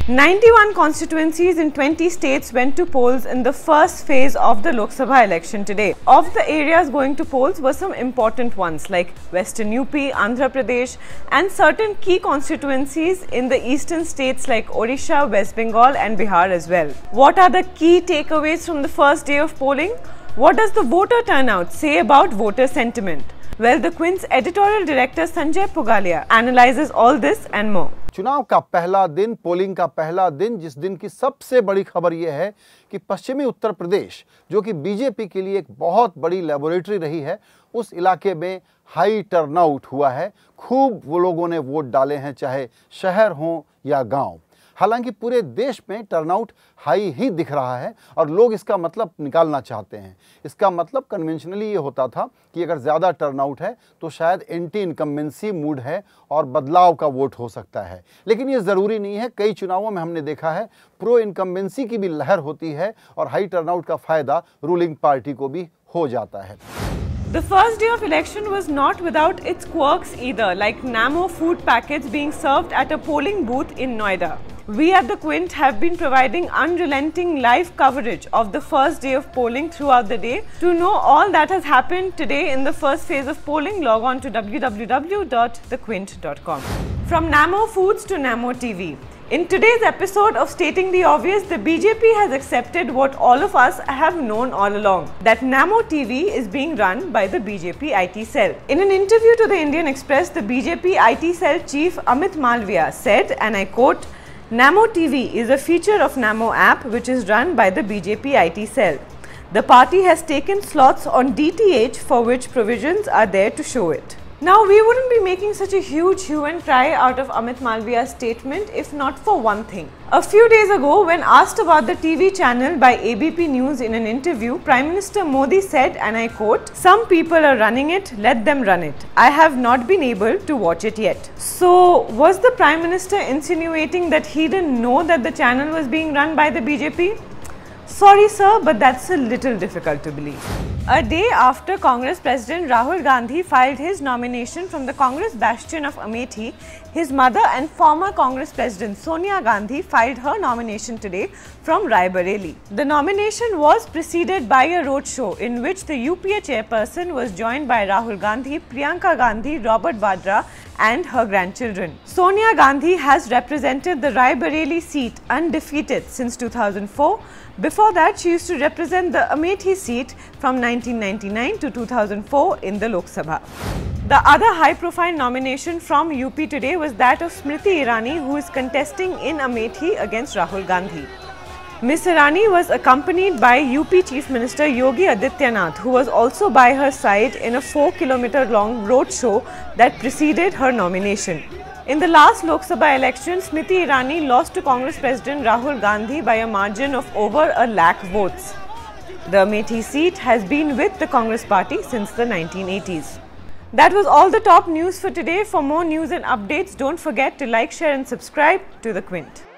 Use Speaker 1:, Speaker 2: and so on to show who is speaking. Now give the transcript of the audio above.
Speaker 1: 91 constituencies in 20 states went to polls in the first phase of the Lok Sabha election today. Of the areas going to polls were some important ones like Western UP, Andhra Pradesh and certain key constituencies in the eastern states like Odisha, West Bengal and Bihar as well. What are the key takeaways from the first day of polling? What does the voter turnout say about voter sentiment? Well, the Quint's editorial director Sanjay Pugalia analyzes all this and more.
Speaker 2: चुनाव का पहला दिन, polling का पहला दिन, जिस दिन की सबसे बड़ी खबर यह है कि पश्चिमी उत्तर प्रदेश, जो कि बीजेपी के लिए एक बहुत बड़ी लेबोरेटरी रही है, उस इलाके में हाई टर्नआउट हुआ है। खूब वो लोगों ने वोट डाले हैं, चाहे शहर हो या गांव। हालांकि पूरे देश में टर्नआउट हाई ही दिख रहा है और लोग इसका मतलब निकालना चाहते हैं। इसका मतलब कन्वेंशनली ये होता था कि अगर ज़्यादा टर्नआउट है तो शायद एंटी इनकम्बेंसी मूड है और बदलाव का वोट हो सकता है, लेकिन ये ज़रूरी नहीं है। कई चुनावों में हमने देखा है प्रो इनकम्बेंसी की भी लहर होती है और हाई टर्नआउट का फ़ायदा रूलिंग पार्टी को भी हो जाता है।
Speaker 1: The first day of election was not without its quirks either, like Namo food packets being served at a polling booth in Noida. We at the Quint have been providing unrelenting live coverage of the first day of polling throughout the day. To know all that has happened today in the first phase of polling, log on to www.thequint.com. From Namo Foods to Namo TV. In today's episode of Stating the Obvious, the BJP has accepted what all of us have known all along, that Namo TV is being run by the BJP IT cell. In an interview to the Indian Express, the BJP IT cell chief Amit Malviya said, and I quote, "Namo TV is a feature of Namo app which is run by the BJP IT cell. The party has taken slots on DTH for which provisions are there to show it." Now, we wouldn't be making such a huge hue and cry out of Amit Malviya's statement if not for one thing. A few days ago, when asked about the TV channel by ABP News in an interview, Prime Minister Modi said, and I quote, "Some people are running it, let them run it. I have not been able to watch it yet." So, was the Prime Minister insinuating that he didn't know that the channel was being run by the BJP? Sorry sir, but that's a little difficult to believe. A day after Congress President Rahul Gandhi filed his nomination from the Congress bastion of Amethi, his mother and former Congress President Sonia Gandhi filed her nomination today from Rae Bareli. The nomination was preceded by a roadshow in which the UPA chairperson was joined by Rahul Gandhi, Priyanka Gandhi, Robert Vadra and her grandchildren. Sonia Gandhi has represented the Rae Bareli seat undefeated since 2004. Before that, she used to represent the Amethi seat from 1999 to 2004 in the Lok Sabha. The other high-profile nomination from UP today was that of Smriti Irani, who is contesting in Amethi against Rahul Gandhi. Ms. Irani was accompanied by UP Chief Minister Yogi Adityanath, who was also by her side in a 4-kilometer-long roadshow that preceded her nomination. In the last Lok Sabha election, Smriti Irani lost to Congress President Rahul Gandhi by a margin of over 1 lakh votes. The Amethi seat has been with the Congress party since the 1980s. That was all the top news for today. For more news and updates, don't forget to like, share and subscribe to The Quint.